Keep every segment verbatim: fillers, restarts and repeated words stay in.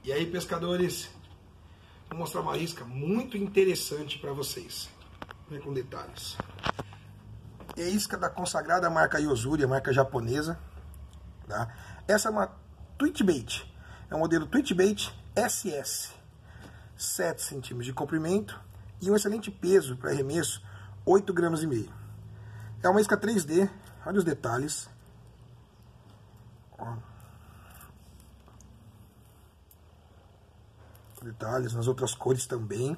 E aí, pescadores, vou mostrar uma isca muito interessante para vocês, né, com detalhes. É a isca da consagrada marca Yozuri, a marca japonesa. Tá? Essa é uma Twitchbait, é um modelo Twitchbait S S, sete centímetros de comprimento e um excelente peso para arremesso, oito gramas e meio. É uma isca três D, olha os detalhes. Ó. Detalhes nas outras cores também.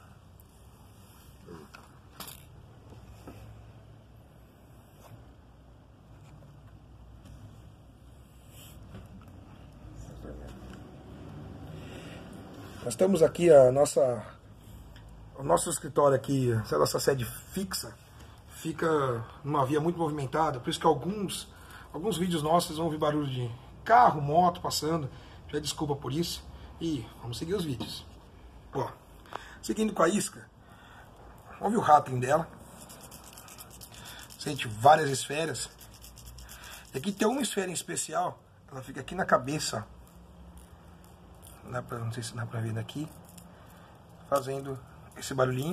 Nós temos aqui a nossa, o nosso escritório aqui, a nossa sede fixa, fica numa via muito movimentada, por isso que alguns, alguns vídeos nossos vão ouvir barulho de carro, moto passando, já desculpa por isso. E vamos seguir os vídeos. Ó, seguindo com a isca, vamos ver o rattling dela. Sente várias esferas. E aqui tem uma esfera em especial, ela fica aqui na cabeça. Dá pra, não sei se dá pra ver daqui. Fazendo esse barulhinho.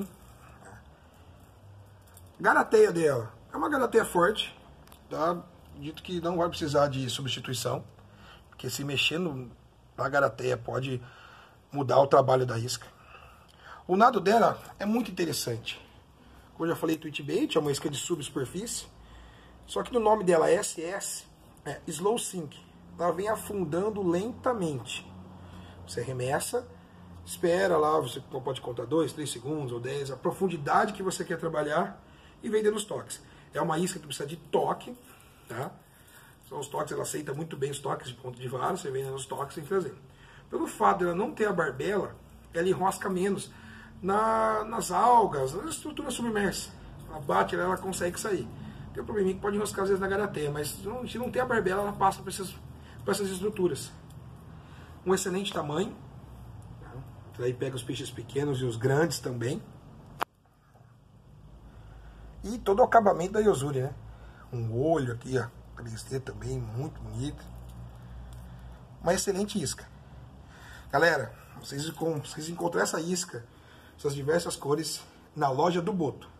Garateia dela é uma garateia forte, tá? Dito que não vai precisar de substituição, porque se mexendo a garateia pode mudar o trabalho da isca. O nado dela é muito interessante. Como eu já falei, Twitchbait é uma isca de subsuperfície, só que no nome dela S S é Slow Sink. Ela vem afundando lentamente. Você arremessa, espera lá, você pode contar dois, três segundos ou dez, a profundidade que você quer trabalhar e vem dando os toques. É uma isca que precisa de toque, tá? São os toques, ela aceita muito bem os toques de ponta de vara, você vem dando os toques sem fazer. Pelo fato de ela não ter a barbela, ela enrosca menos na, nas algas, na estrutura submersa. Ela bate, ela, ela consegue sair. Tem um probleminha que pode enroscar às vezes na garateia, mas se não, se não tem a barbela, ela passa para essas, para essas estruturas. Um excelente tamanho. Tá? Aí pega os peixes pequenos e os grandes também. E todo o acabamento da Yozuri, né? Um olho aqui, ó. três D também, muito bonito. Uma excelente isca. Galera, vocês, vocês encontram essa isca, essas diversas cores, na loja do Boto.